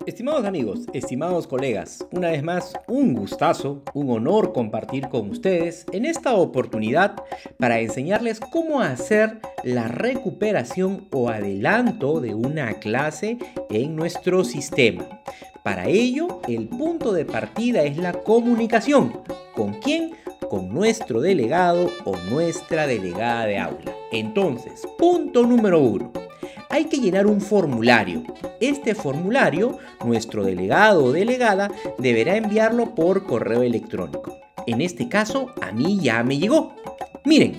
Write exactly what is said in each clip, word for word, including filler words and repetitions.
Estimados amigos, estimados colegas, una vez más un gustazo, un honor compartir con ustedes en esta oportunidad para enseñarles cómo hacer la recuperación o adelanto de una clase en nuestro sistema. Para ello, el punto de partida es la comunicación. ¿Con quién? Con nuestro delegado o nuestra delegada de aula. Entonces, punto número uno. Hay que llenar un formulario. Este formulario, nuestro delegado o delegada deberá enviarlo por correo electrónico. En este caso, a mí ya me llegó. Miren,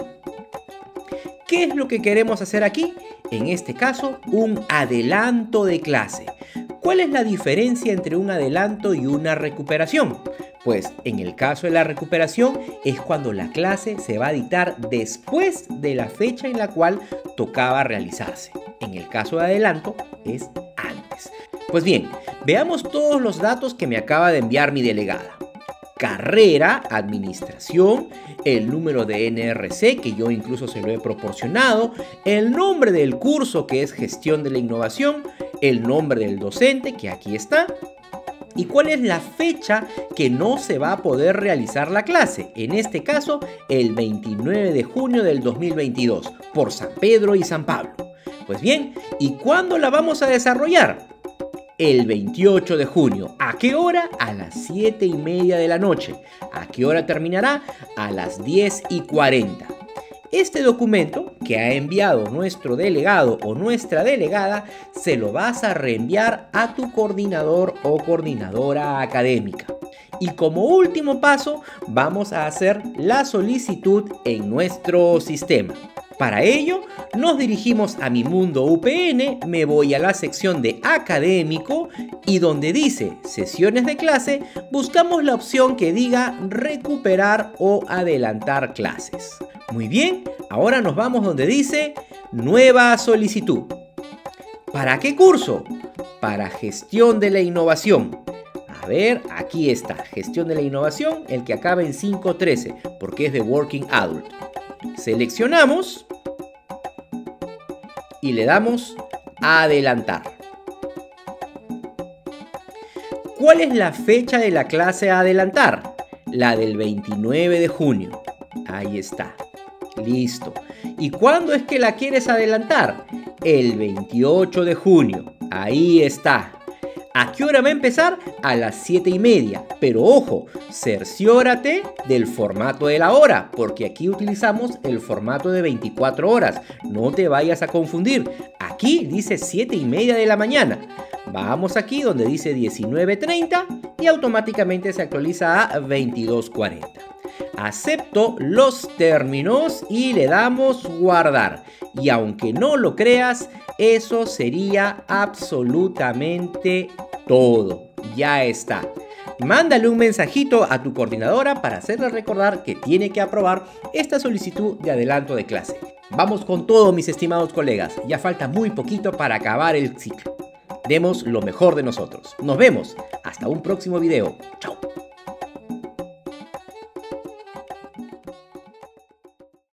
¿qué es lo que queremos hacer aquí? En este caso, un adelanto de clase. ¿Cuál es la diferencia entre un adelanto y una recuperación? Pues en el caso de la recuperación es cuando la clase se va a dictar después de la fecha en la cual tocaba realizarse. En el caso de adelanto es antes. Pues bien, veamos todos los datos que me acaba de enviar mi delegada. Carrera, administración, el número de N R C que yo incluso se lo he proporcionado, el nombre del curso que es gestión de la innovación, el nombre del docente que aquí está. ¿Y cuál es la fecha que no se va a poder realizar la clase? En este caso, el veintinueve de junio del dos mil veintidós, por San Pedro y San Pablo. Pues bien, ¿y cuándo la vamos a desarrollar? El veintiocho de junio. ¿A qué hora? A las siete y media de la noche. ¿A qué hora terminará? A las diez y cuarenta. Este documento que ha enviado nuestro delegado o nuestra delegada se lo vas a reenviar a tu coordinador o coordinadora académica. Y como último paso vamos a hacer la solicitud en nuestro sistema. Para ello nos dirigimos a Mi Mundo U P N, me voy a la sección de académico y donde dice sesiones de clase buscamos la opción que diga recuperar o adelantar clases. Muy bien, ahora nos vamos donde dice nueva solicitud. ¿Para qué curso? Para gestión de la innovación. A ver, aquí está, gestión de la innovación, el que acaba en cinco trece, porque es de Working Adult. Seleccionamos y le damos a adelantar. ¿Cuál es la fecha de la clase a adelantar? La del veintinueve de junio. Ahí está. Listo. ¿Y cuándo es que la quieres adelantar? El veintiocho de junio. Ahí está. ¿A qué hora va a empezar? A las siete y media. Pero ojo, cerciórate del formato de la hora, porque aquí utilizamos el formato de veinticuatro horas. No te vayas a confundir. Aquí dice siete y media de la mañana. Vamos aquí donde dice diecinueve treinta y automáticamente se actualiza a veintidós cuarenta. Acepto los términos y le damos guardar. Y aunque no lo creas, eso sería absolutamente todo. Ya está. Mándale un mensajito a tu coordinadora para hacerle recordar que tiene que aprobar esta solicitud de adelanto de clase. Vamos con todo, mis estimados colegas. Ya falta muy poquito para acabar el ciclo. Demos lo mejor de nosotros. Nos vemos. Hasta un próximo video. Chao.